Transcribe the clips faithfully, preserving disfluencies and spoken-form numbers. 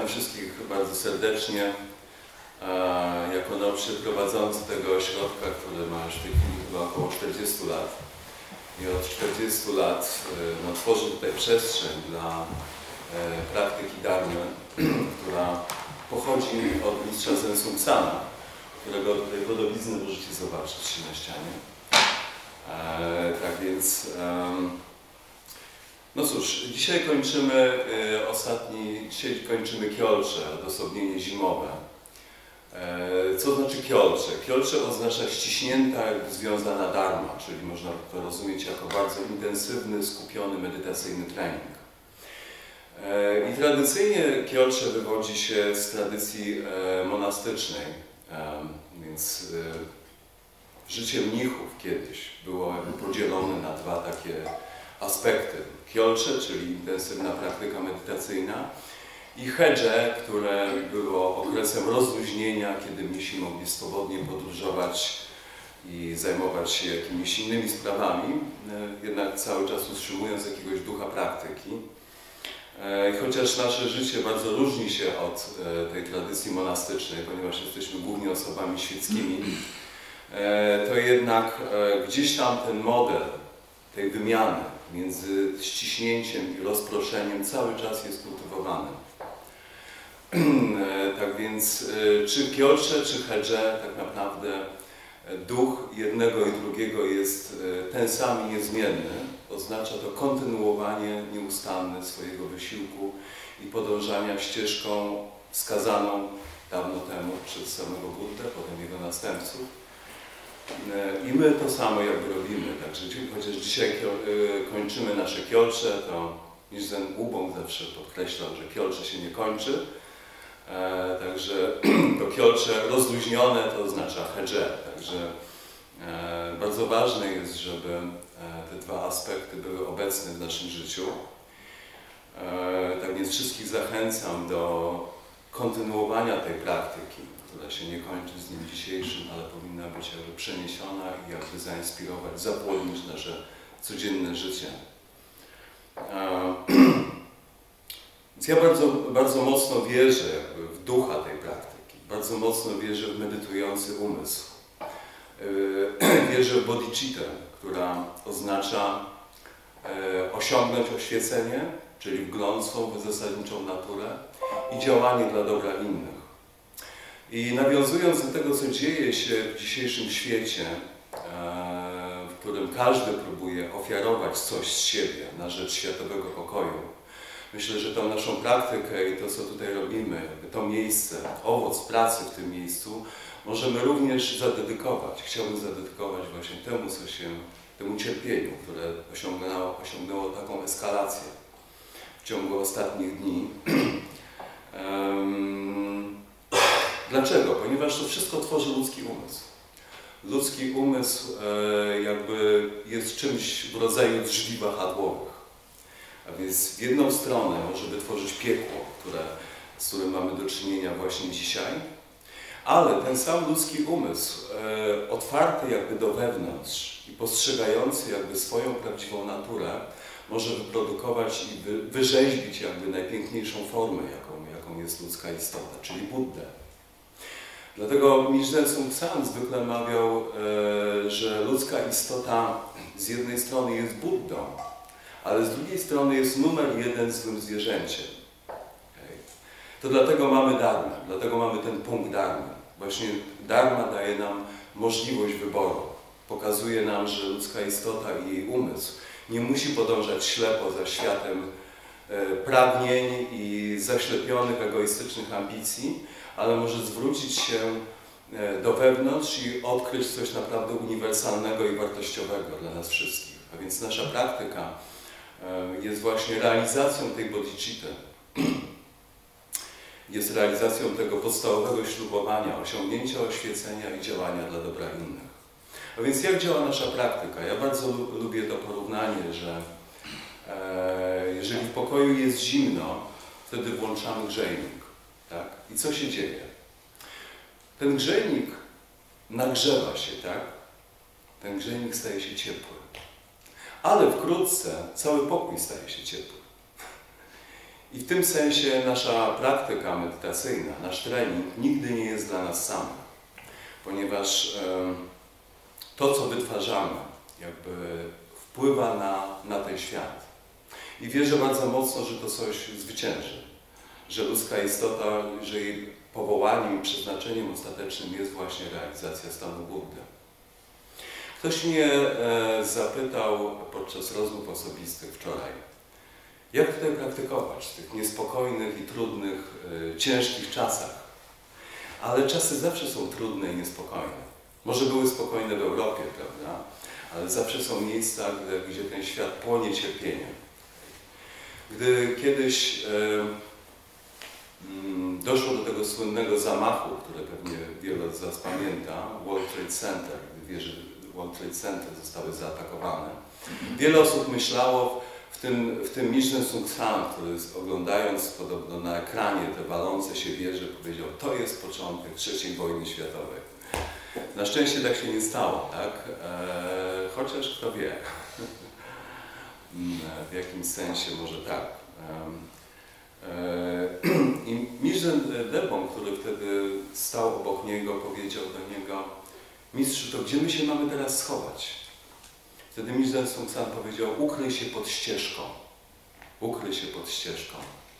Witam wszystkich bardzo serdecznie. Jako nauczyciel prowadzący tego ośrodka, który ma już w tej chwili chyba około czterdziestu lat i od czterdziestu lat no, tworzy tutaj przestrzeń dla praktyki dharmy, która pochodzi od mistrza Zensung Sana, którego tutaj podobiznę możecie zobaczyć na ścianie. Tak więc, no cóż, dzisiaj kończymy ostatni, dzisiaj kończymy Kyolche, odosobnienie zimowe. Co znaczy Kyolche? Kyolche oznacza ściśnięta, jakby związana dharma, czyli można to rozumieć jako bardzo intensywny, skupiony, medytacyjny trening. I tradycyjnie Kyolche wywodzi się z tradycji monastycznej, więc życie mnichów kiedyś było jakby podzielone na dwa takie aspekty. Kyolche, czyli intensywna praktyka medytacyjna, i hedże, które było okresem rozluźnienia, kiedy mnisi mogli swobodnie podróżować i zajmować się jakimiś innymi sprawami, jednak cały czas utrzymując jakiegoś ducha praktyki. I chociaż nasze życie bardzo różni się od tej tradycji monastycznej, ponieważ jesteśmy głównie osobami świeckimi, to jednak gdzieś tam ten model tej wymiany między ściśnięciem i rozproszeniem cały czas jest kultywowany. Tak więc czy Kyolche, czy hedże, tak naprawdę duch jednego i drugiego jest ten sam i niezmienny. Oznacza to kontynuowanie nieustanne swojego wysiłku i podążania ścieżką wskazaną dawno temu przez samego Buddę, potem jego następców. I my to samo jakby robimy. Także chociaż dzisiaj kończymy nasze Kyolche, to Nichiren Ubong zawsze podkreślał, że Kyolche się nie kończy. E, także to Kyolche rozluźnione to oznacza hedże. Także e, bardzo ważne jest, żeby e, te dwa aspekty były obecne w naszym życiu. E, tak więc wszystkich zachęcam do kontynuowania tej praktyki, która się nie kończy z dniem dzisiejszym, ale powinna być jakby przeniesiona i jakby zainspirować, zapłodnić nasze codzienne życie. E, Więc ja bardzo, bardzo mocno wierzę jakby w ducha tej praktyki, bardzo mocno wierzę w medytujący umysł. Wierzę w bodhicittę, która oznacza osiągnąć oświecenie, czyli wgląd w swą zasadniczą naturę i działanie dla dobra innych. I nawiązując do tego, co dzieje się w dzisiejszym świecie, w którym każdy próbuje ofiarować coś z siebie na rzecz światowego pokoju, myślę, że tą naszą praktykę i to, co tutaj robimy, to miejsce, owoc pracy w tym miejscu, możemy również zadedykować. Chciałbym zadedykować właśnie temu, co się, temu cierpieniu, które osiągnęło, osiągnęło taką eskalację w ciągu ostatnich dni. um, dlaczego? Ponieważ to wszystko tworzy ludzki umysł. Ludzki umysł e, jakby jest czymś w rodzaju drzwi wahadłowych. A więc w jedną stronę może wytworzyć piekło, które, z którym mamy do czynienia właśnie dzisiaj, ale ten sam ludzki umysł, e, otwarty jakby do wewnątrz i postrzegający jakby swoją prawdziwą naturę, może wyprodukować i wy, wyrzeźbić jakby najpiękniejszą formę, jaką, jaką jest ludzka istota, czyli Buddę. Dlatego Nichiren Sung San zwykle mawiał, e, że ludzka istota z jednej strony jest Buddą, ale z drugiej strony jest numer jeden złym zwierzęciem. Okay. To dlatego mamy dharmę, dlatego mamy ten punkt dharmy. Właśnie dharma daje nam możliwość wyboru. Pokazuje nam, że ludzka istota i jej umysł nie musi podążać ślepo za światem e, pragnień i zaślepionych, egoistycznych ambicji, ale może zwrócić się e, do wewnątrz i odkryć coś naprawdę uniwersalnego i wartościowego dla nas wszystkich. A więc nasza praktyka jest właśnie realizacją tej bodhicitty, jest realizacją tego podstawowego ślubowania, osiągnięcia oświecenia i działania dla dobra innych. A więc jak działa nasza praktyka? Ja bardzo lubię to porównanie, że e, jeżeli w pokoju jest zimno, wtedy włączamy grzejnik. Tak? I co się dzieje? Ten grzejnik nagrzewa się, tak? Ten grzejnik staje się ciepły. Ale wkrótce cały pokój staje się ciepły. I w tym sensie nasza praktyka medytacyjna, nasz trening nigdy nie jest dla nas sam, ponieważ to, co wytwarzamy, jakby wpływa na, na ten świat. I wierzę bardzo mocno, że to coś zwycięży, że ludzka istota, że jej powołaniem i przeznaczeniem ostatecznym jest właśnie realizacja stanu Buddy. Ktoś mnie e, zapytał podczas rozmów osobistych wczoraj, jak tutaj praktykować w tych niespokojnych i trudnych, e, ciężkich czasach. Ale czasy zawsze są trudne i niespokojne. Może były spokojne w Europie, prawda? Ale zawsze są miejsca, gdzie, gdzie ten świat płonie cierpieniem. Gdy kiedyś e, mm, doszło do tego słynnego zamachu, które pewnie wielu z Was pamięta, World Trade Center, gdy wieże World Trade Center zostały zaatakowane, wiele osób myślało, w tym, w tym Michelin Sung-san, który oglądając podobno na ekranie te walące się wieże, powiedział, to jest początek trzeciej wojny światowej. Na szczęście tak się nie stało, tak? Eee, chociaż kto wie. W jakimś sensie może tak. Eee, I Michelin Debon, który wtedy stał obok niego, powiedział do niego, mistrzu, to gdzie my się mamy teraz schować? Wtedy Michelin Sung-san powiedział, ukryj się pod ścieżką. Ukryj się pod ścieżką.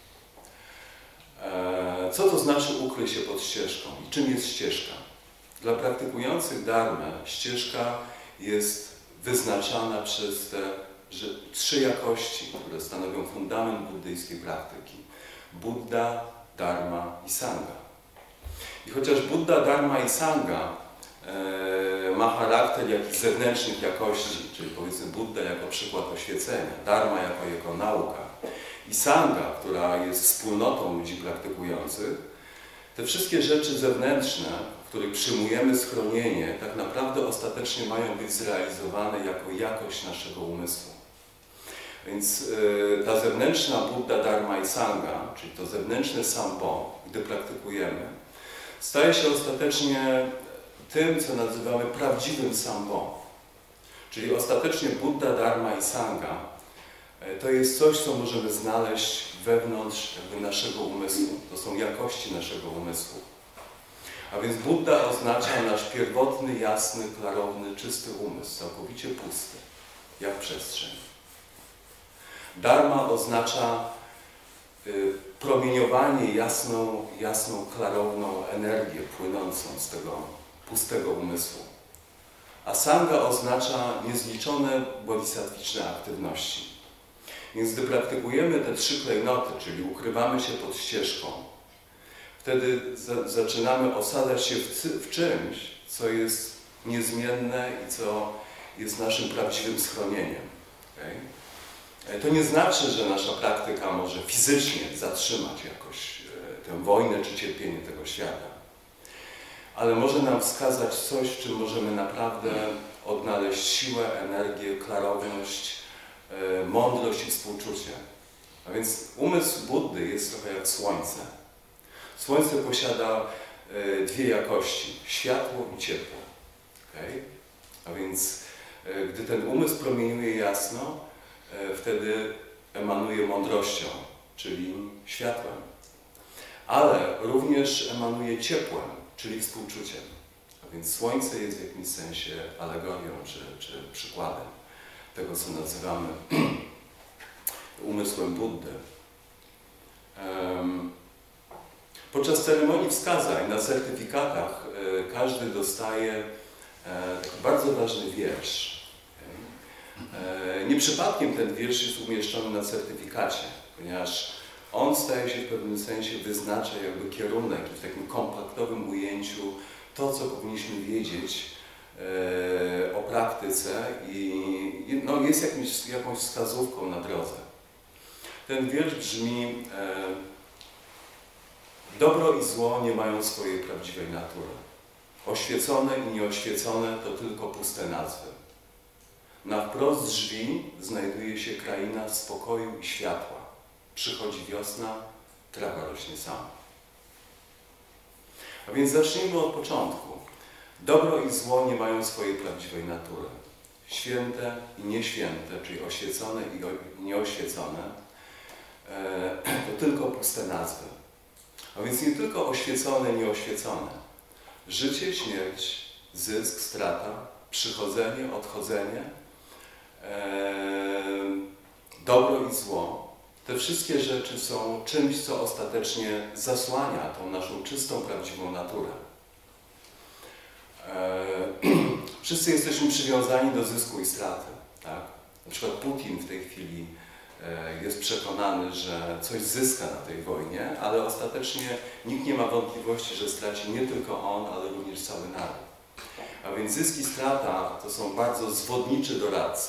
Eee, co to znaczy ukryj się pod ścieżką? I czym jest ścieżka? Dla praktykujących dharmę ścieżka jest wyznaczana przez te że, trzy jakości, które stanowią fundament buddyjskiej praktyki. Buddha, Dharma i Sangha. I chociaż Buddha, Dharma i Sangha e, ma charakter jakichś zewnętrznych jakości, czyli powiedzmy Buddha jako przykład oświecenia, Dharma jako jego nauka i Sangha, która jest wspólnotą ludzi praktykujących, te wszystkie rzeczy zewnętrzne, w których przyjmujemy schronienie, tak naprawdę ostatecznie mają być zrealizowane jako jakość naszego umysłu. Więc y, ta zewnętrzna Buddha, Dharma i Sangha, czyli to zewnętrzne Sambo, gdy praktykujemy, staje się ostatecznie tym, co nazywamy prawdziwym Sambo. Czyli ostatecznie Buddha, Dharma i Sangha y, to jest coś, co możemy znaleźć wewnątrz jakby naszego umysłu. To są jakości naszego umysłu. A więc Buddha oznacza nasz pierwotny, jasny, klarowny, czysty umysł, całkowicie pusty, jak przestrzeń. Dharma oznacza y, promieniowanie jasną, jasną, klarowną energię płynącą z tego pustego umysłu. A Sangha oznacza niezliczone bodhisattwiczne aktywności. Więc gdy praktykujemy te trzy klejnoty, czyli ukrywamy się pod ścieżką, wtedy za, zaczynamy osadzać się w, w czymś, co jest niezmienne i co jest naszym prawdziwym schronieniem. Okay? To nie znaczy, że nasza praktyka może fizycznie zatrzymać jakoś tę wojnę czy cierpienie tego świata, ale może nam wskazać coś, w czym możemy naprawdę odnaleźć siłę, energię, klarowność, mądrość i współczucie. A więc umysł Buddy jest trochę jak słońce. Słońce posiada dwie jakości, światło i ciepło. Okay? A więc gdy ten umysł promieniuje jasno, wtedy emanuje mądrością, czyli światłem. Ale również emanuje ciepłem, czyli współczuciem. A więc słońce jest w jakimś sensie alegorią czy, czy przykładem tego, co nazywamy umysłem Buddy. Um, podczas ceremonii wskazań na certyfikatach e, każdy dostaje e, taki bardzo ważny wiersz. E, nie przypadkiem ten wiersz jest umieszczony na certyfikacie, ponieważ on staje się w pewnym sensie, wyznacza jakby kierunek i w takim kompaktowym ujęciu to, co powinniśmy wiedzieć e, o praktyce i no, jest jakimś, jakąś wskazówką na drodze. Ten wiersz brzmi: e, dobro i zło nie mają swojej prawdziwej natury. Oświecone i nieoświecone to tylko puste nazwy. Na wprost drzwi znajduje się kraina spokoju i światła. Przychodzi wiosna, trawa rośnie sama. A więc zacznijmy od początku. Dobro i zło nie mają swojej prawdziwej natury. Święte i nieświęte, czyli oświecone i nieoświecone, to tylko puste nazwy. A więc nie tylko oświecone, nieoświecone. Życie, śmierć, zysk, strata, przychodzenie, odchodzenie, dobro i zło. Te wszystkie rzeczy są czymś, co ostatecznie zasłania tą naszą czystą, prawdziwą naturę. Wszyscy jesteśmy przywiązani do zysku i straty. Tak? Na przykład Putin w tej chwili jest przekonany, że coś zyska na tej wojnie, ale ostatecznie nikt nie ma wątpliwości, że straci nie tylko on, ale również cały naród. A więc zysk i strata to są bardzo zwodniczy doradcy.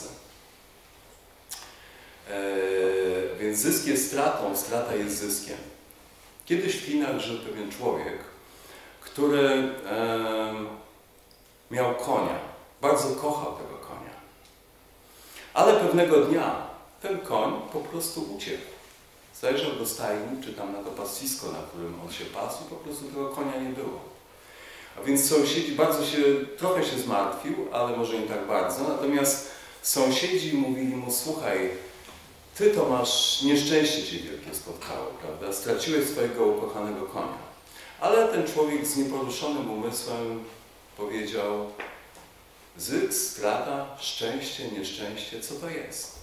Eee, więc zysk jest stratą, strata jest zyskiem. Kiedyś w Chinach żył pewien człowiek, który e, miał konia. Bardzo kochał tego konia. Ale pewnego dnia ten koń po prostu uciekł. Zajrzał do stajni, czy tam na to pastwisko, na którym on się pasł, i po prostu tego konia nie było. A więc sąsiedzi bardzo się, trochę się zmartwił, ale może nie tak bardzo. Natomiast sąsiedzi mówili mu: słuchaj, ty to masz, nieszczęście cię wielkie spotkało, prawda? Straciłeś swojego ukochanego konia. Ale ten człowiek z nieporuszonym umysłem powiedział: zysk, strata, szczęście, nieszczęście, co to jest?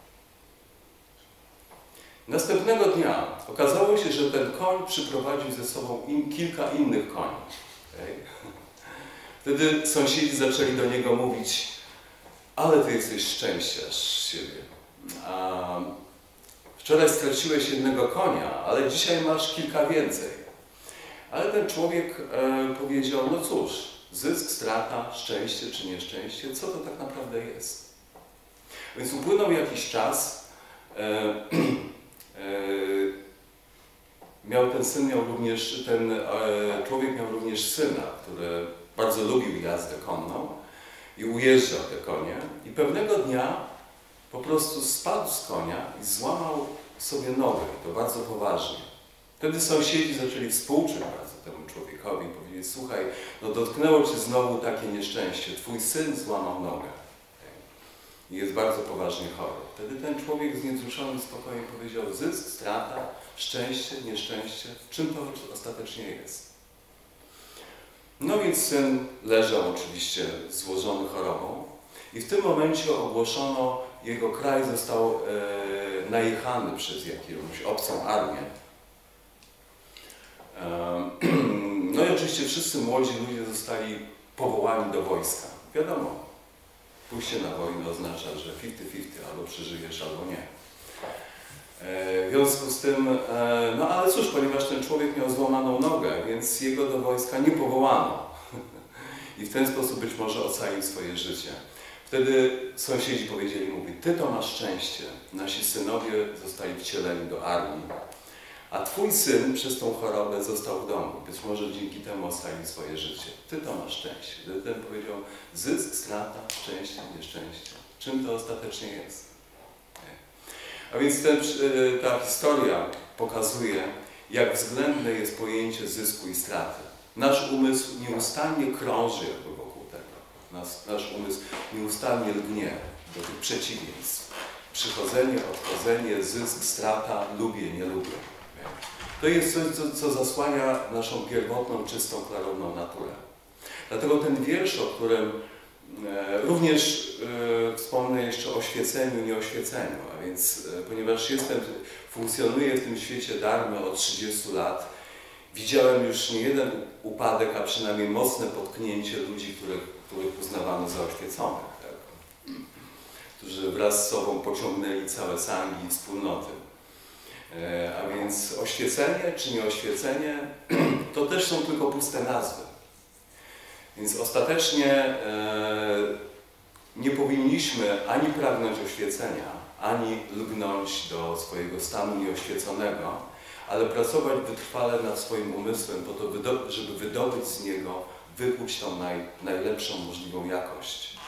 Następnego dnia okazało się, że ten koń przyprowadził ze sobą in, kilka innych koni. Okay? Wtedy sąsiedzi zaczęli do niego mówić: ale ty jesteś szczęściarz z siebie. A wczoraj straciłeś jednego konia, ale dzisiaj masz kilka więcej. Ale ten człowiek e, powiedział: no cóż, zysk, strata, szczęście czy nieszczęście, co to tak naprawdę jest? Więc upłynął jakiś czas. E, Miał ten syn, miał również, ten e, człowiek miał również syna, który bardzo lubił jazdę konną i ujeżdżał te konie. I pewnego dnia po prostu spadł z konia i złamał sobie nogę, i to bardzo poważnie. Wtedy sąsiedzi zaczęli współczuć bardzo temu człowiekowi i powiedzieli: słuchaj, no dotknęło cię znowu takie nieszczęście, twój syn złamał nogę i jest bardzo poważnie chory. Wtedy ten człowiek z niewzruszonym spokojem powiedział: zysk, strata, szczęście, nieszczęście, w czym to ostatecznie jest? No więc syn leżał oczywiście złożony chorobą i w tym momencie ogłoszono, jego kraj został e, najechany przez jakąś obcą armię. E, no i oczywiście wszyscy młodzi ludzie zostali powołani do wojska. Wiadomo, pójście na wojnę oznacza, że fifty fifty, albo przeżyjesz, albo nie. W związku z tym, no ale cóż, ponieważ ten człowiek miał złamaną nogę, więc jego do wojska nie powołano. I w ten sposób być może ocalił swoje życie. Wtedy sąsiedzi powiedzieli mu: ty to masz szczęście, nasi synowie zostali wcieleni do armii, a twój syn przez tą chorobę został w domu. Być może dzięki temu ocalił swoje życie. Ty to masz szczęście. Wtedy ten powiedział: zysk, strata, szczęście, nieszczęście. Czym to ostatecznie jest? A więc ten, ta historia pokazuje, jak względne jest pojęcie zysku i straty. Nasz umysł nieustannie krąży jakby wokół tego. Nas, nasz umysł nieustannie lgnie do tych przeciwieństw. Przychodzenie, odchodzenie, zysk, strata, lubię, nie lubię. To jest coś, co, co zasłania naszą pierwotną, czystą, klarowną naturę. Dlatego ten wiersz, o którym e, również e, wspomnę jeszcze o świeceniu, nieoświeceniu, a więc e, ponieważ jestem, funkcjonuję w tym świecie darmy od trzydziestu lat, widziałem już nie jeden upadek, a przynajmniej mocne potknięcie ludzi, których, których uznawano za oświeconych, tak? Którzy wraz z sobą pociągnęli całe sangi i wspólnoty. E, a więc oświecenie czy nieoświecenie to też są tylko puste nazwy. Więc ostatecznie e, nie powinniśmy ani pragnąć oświecenia, ani lgnąć do swojego stanu nieoświeconego, ale pracować wytrwale nad swoim umysłem po to, żeby wydobyć z niego, wykuć tą naj, najlepszą możliwą jakość.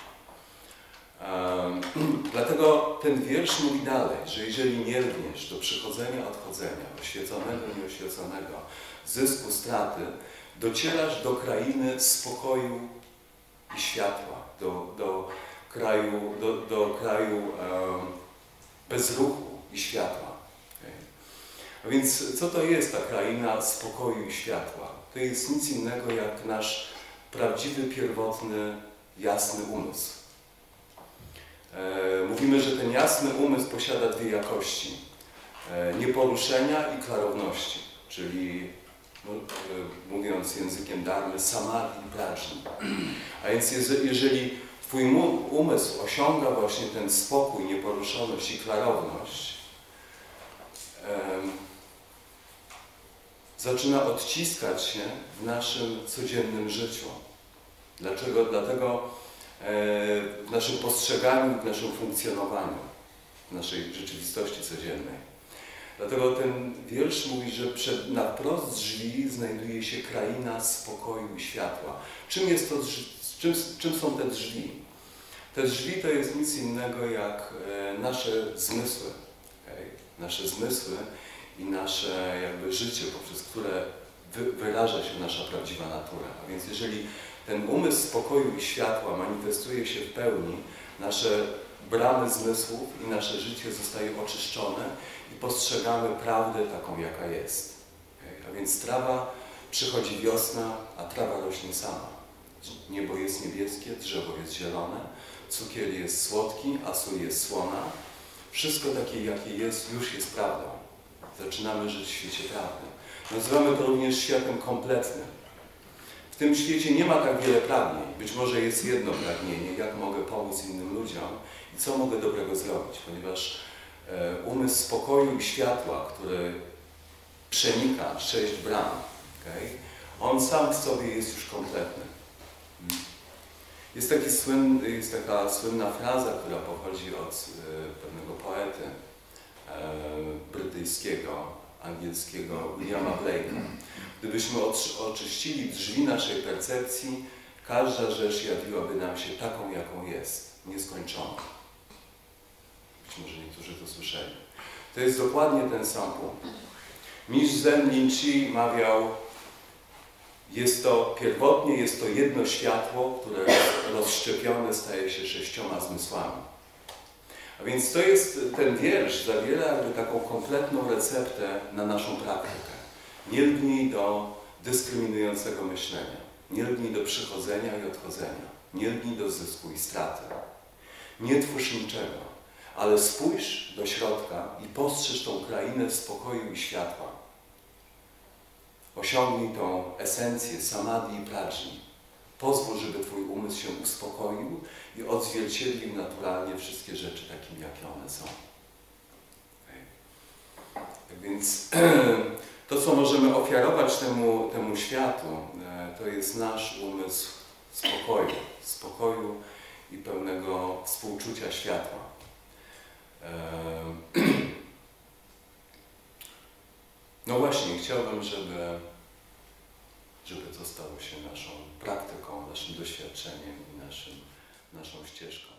Um, dlatego ten wiersz mówi dalej, że jeżeli nie lgniesz do przychodzenia, odchodzenia, oświeconego, nieoświeconego, zysku, straty, docierasz do krainy spokoju i światła, do, do kraju, do, do kraju um, bezruchu i światła. Okay? A więc co to jest ta kraina spokoju i światła? To jest nic innego jak nasz prawdziwy, pierwotny, jasny umysł. E, mówimy, że ten jasny umysł posiada dwie jakości. E, nieporuszenia i klarowności, czyli no, e, mówiąc językiem dharmy, samadhi i prajni. A więc jeżeli twój umysł osiąga właśnie ten spokój, nieporuszoność i klarowność, e, zaczyna odciskać się w naszym codziennym życiu. Dlaczego? Dlatego w naszym postrzeganiu, w naszym funkcjonowaniu, w naszej rzeczywistości codziennej. Dlatego ten wiersz mówi, że przed, na wprost drzwi znajduje się kraina spokoju i światła. Czym, jest to, czym, czym są te drzwi? Te drzwi to jest nic innego jak nasze zmysły. Okay? Nasze zmysły i nasze jakby życie, poprzez które wy, wyraża się nasza prawdziwa natura. A więc jeżeli ten umysł spokoju i światła manifestuje się w pełni, nasze bramy zmysłów i nasze życie zostaje oczyszczone i postrzegamy prawdę taką, jaka jest. Okay? A więc trawa, przychodzi wiosna, a trawa rośnie sama. Niebo jest niebieskie, drzewo jest zielone, cukier jest słodki, a sól jest słona. Wszystko takie, jakie jest, już jest prawdą. Zaczynamy żyć w świecie prawdy. Nazywamy to również światem kompletnym. W tym świecie nie ma tak wiele pragnień. Być może jest jedno pragnienie, jak mogę pomóc innym ludziom i co mogę dobrego zrobić, ponieważ e, umysł spokoju i światła, który przenika sześć bram, okay, on sam w sobie jest już kompletny. Jest, taki słyn, jest taka słynna fraza, która pochodzi od e, pewnego poety e, brytyjskiego, angielskiego Williama Blake'a. Gdybyśmy oczyścili drzwi naszej percepcji, każda rzecz jawiłaby nam się taką, jaką jest, nieskończoną. Być może niektórzy to słyszeli. To jest dokładnie ten sam punkt. Mistrz Zen Lin-Chi mawiał, jest to, pierwotnie jest to jedno światło, które rozszczepione staje się sześcioma zmysłami. A więc to jest, ten wiersz zawiera jakby taką kompletną receptę na naszą praktykę. Nie lgnij do dyskryminującego myślenia. Nie lgnij do przychodzenia i odchodzenia. Nie lgnij do zysku i straty. Nie twórz niczego, ale spójrz do środka i postrzeż tą krainę spokoju i światła. Osiągnij tą esencję samadhi i prajni. Pozwól, żeby twój umysł się uspokoił i odzwierciedlił naturalnie wszystkie rzeczy takimi, jakie one są. Okay. Tak więc to, co możemy ofiarować temu, temu światu, to jest nasz umysł spokoju, spokoju i pełnego współczucia światła. No właśnie, chciałbym, żeby, żeby to stało się naszą praktyką, naszym doświadczeniem i naszym, naszą ścieżką.